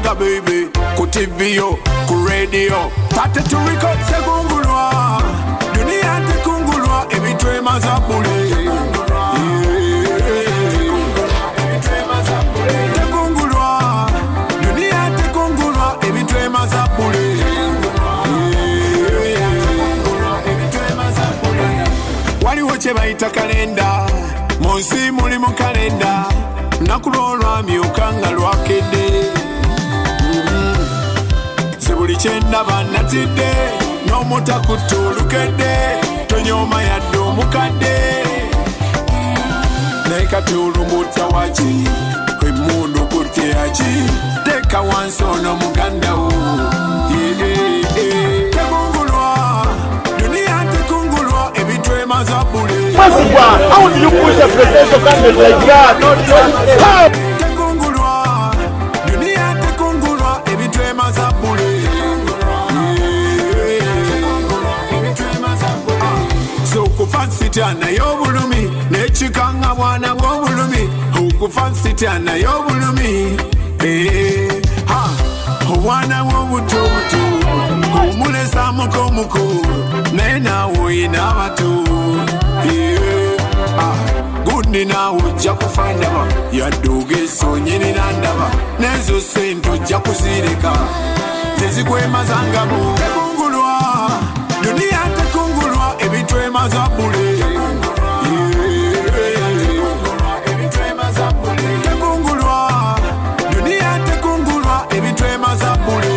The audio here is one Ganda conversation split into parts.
Kapalaga Baibe, ku TV yo, ku radio. Tate to record Tekungulwa, Dunia Tekungulwa, ebintu emaza bule. Tekungulwa, Dunia Tekungulwa, ebintu emaza bule. Waliwo kye bayita kalenda, munsi mulimu kalenda. Nakulolwa myuka nga lwakedde sebuli kyendaba natidde n'omutakutulukedde tonyoma yadde omukadde naye kati olumuta waki emundu kutyaki teka wansi ono muganda wo Tekungulwa, Dunia Tekungulwa, ebintu emaza bule. How do you push a presidential candidate like that? Tekungulwa, Dunia Tekungulwa, ebintu emaza bule. So kufansita na yobulumi, nechikanga mwana wobulumi. Kufansita na yobulumi, ha, wana wobutubutu, kumulesa muko nena woyina batu. Gundi na ujja kufandaba yaduge sonyeni nandaba nezo sento ujja kuzireka tezikwemazangamu Tekungulwa, Dunia Tekungulwa, ebintu emaza bule. Tekungulwa, Dunia Tekungulwa, ebintu emaza bule.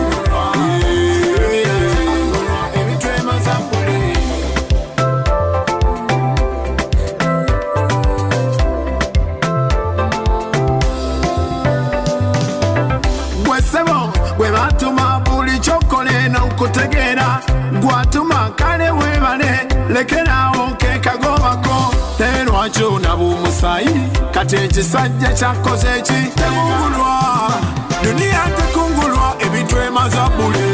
Gwebatuma buli chokole na ukutegera gwatuma kale webane lekerawo kekagobako terwacho na bumusayi kati ekisajja kyakoze eki Tekungulwa, Dunia Tekungulwa, ebintu emaza bule.